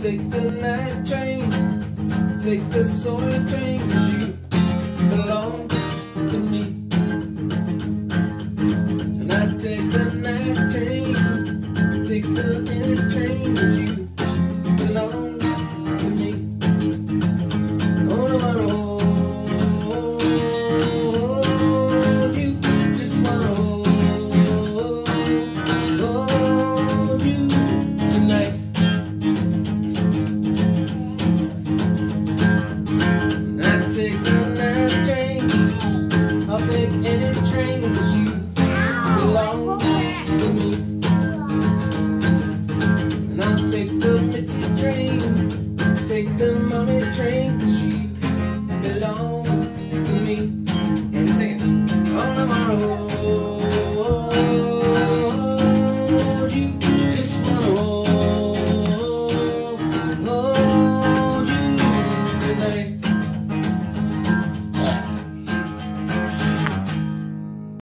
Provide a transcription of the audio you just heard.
take the night train, take the soul train, 'cause you belong to me. And I take the night train, take the inner train, 'cause you belong to me. Oh, I wanna hold you, just wanna hold you tonight. And I take the night train, I'll take any train, 'cause you belong to me. And I'll take the Mitzi train, take the mommy train, 'cause you belong to me. And sing it. All I wanna hold you, just wanna hold you tonight.